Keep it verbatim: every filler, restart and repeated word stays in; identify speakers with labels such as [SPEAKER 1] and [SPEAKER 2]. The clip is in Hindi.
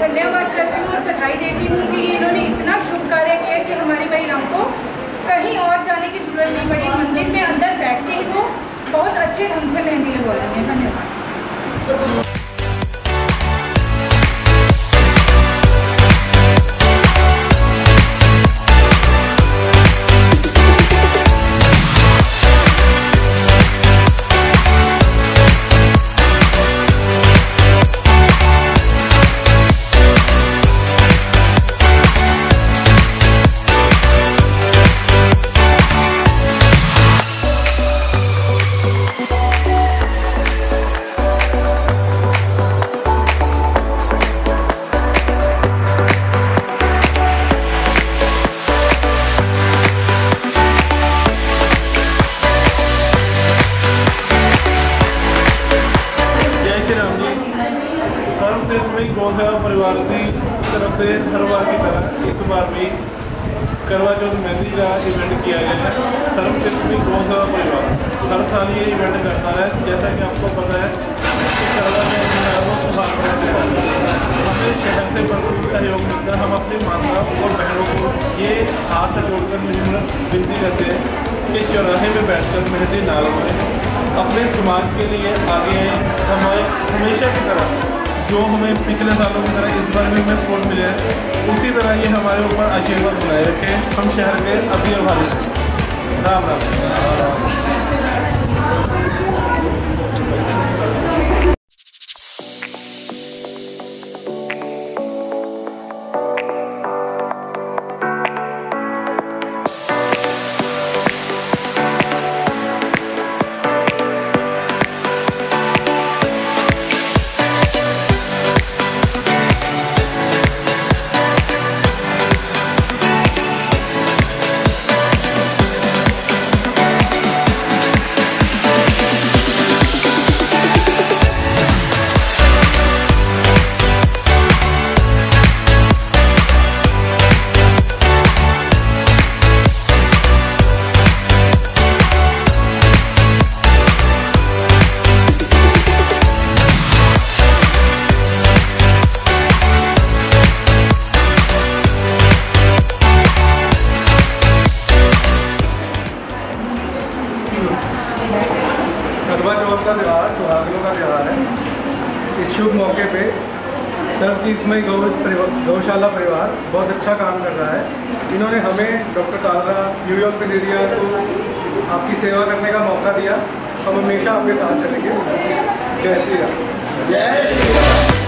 [SPEAKER 1] धन्यवाद करती हूँ और बधाई देती हूँ कि इन्होंने इतना शुभ कार्य किया कि हमारी महिलाओं को कहीं और जाने की जरूरत नहीं पड़ी। मंदिर में अंदर बैठ के ही वो बहुत अच्छे ढंग से मेहंदी लगवा रही है। धन्यवाद।
[SPEAKER 2] गौ सेवा परिवार की तरफ से हर बार की तरह इस बार भी करवा चौथ मेहंदी का इवेंट किया गया है। सर्वक्षेत्रीय गौ सेवा परिवार हर साल ये इवेंट करता है। जैसा कि आपको पता है कि करवा चौथ हमें शहर से भरपूर सहयोग मिलता है। हम अपनी माताओं और बहनों को ये हाथ जोड़कर विनती करते हैं कि चौराहे में बैठकर मेहंदी ना लगाएं, अपने समाज के लिए आगे आए। हमारे हमेशा की तरह जो हमें पिछले सालों की तरह इस बार भी हमें सपोर्ट मिले हैं, उसी तरह ये हमारे ऊपर आशीर्वाद बनाए रखे। हम शहर के अति आभारी हैं। राम राम।
[SPEAKER 3] करवा चौथ का त्यौहार सुहागिनों का त्यौहार है। इस शुभ मौके पे सर्वतीर्थमय गौ गौशाला परिवार बहुत अच्छा काम कर रहा है। इन्होंने हमें डॉक्टर कालरा न्यूयॉर्क के एरिया को आपकी सेवा करने का मौका दिया। हम हमेशा आपके साथ चलेंगे। जय श्री राम।
[SPEAKER 2] जय श्री राम।